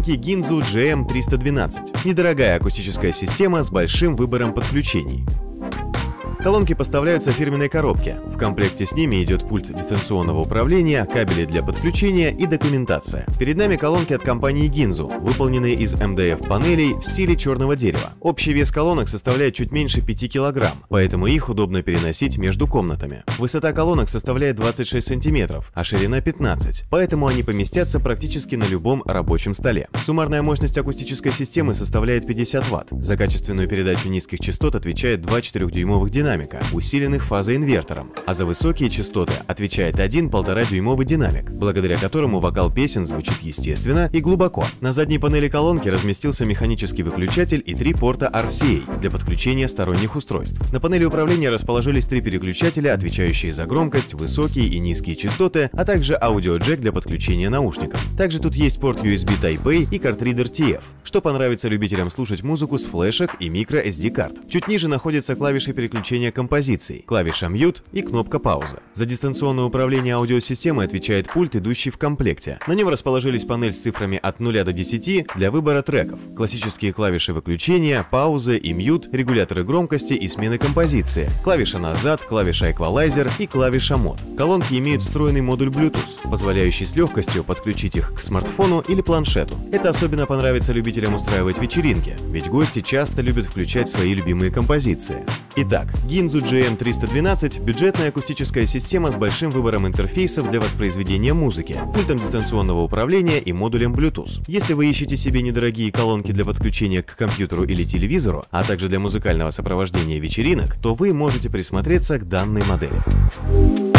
колонки Ginzu GM312. Недорогая акустическая система с большим выбором подключений. Колонки поставляются в фирменной коробке. В комплекте с ними идет пульт дистанционного управления, кабели для подключения и документация. Перед нами колонки от компании Ginzu, выполненные из МДФ-панелей в стиле черного дерева. Общий вес колонок составляет чуть меньше 5 кг, поэтому их удобно переносить между комнатами. Высота колонок составляет 26 см, а ширина 15, поэтому они поместятся практически на любом рабочем столе. Суммарная мощность акустической системы составляет 50 Вт. За качественную передачу низких частот отвечает два 4-дюймовых динамика, усиленных фазоинвертором, а за высокие частоты отвечает один 1,5-дюймовый динамик, благодаря которому вокал песен звучит естественно и глубоко. На задней панели колонки разместился механический выключатель и 3 порта RCA для подключения сторонних устройств. На панели управления расположились 3 переключателя, отвечающие за громкость, высокие и низкие частоты, а также аудиоджек для подключения наушников. Также тут есть порт USB Type-A и картридер TF, что понравится любителям слушать музыку с флешек и microSD карт. Чуть ниже находятся клавиши переключения композиций, клавиша Mute и кнопка пауза. За дистанционное управление аудиосистемой отвечает пульт, идущий в комплекте. На нем расположились панель с цифрами от 0 до 10 для выбора треков, классические клавиши выключения, паузы и Mute, регуляторы громкости и смены композиции, клавиша назад, клавиша Equalizer и клавиша Mod. Колонки имеют встроенный модуль Bluetooth, позволяющий с легкостью подключить их к смартфону или планшету. Это особенно понравится любителям устраивать вечеринки, ведь гости часто любят включать свои любимые композиции. Итак, Ginzu GM312 – бюджетная акустическая система с большим выбором интерфейсов для воспроизведения музыки, пультом дистанционного управления и модулем Bluetooth. Если вы ищете себе недорогие колонки для подключения к компьютеру или телевизору, а также для музыкального сопровождения вечеринок, то вы можете присмотреться к данной модели.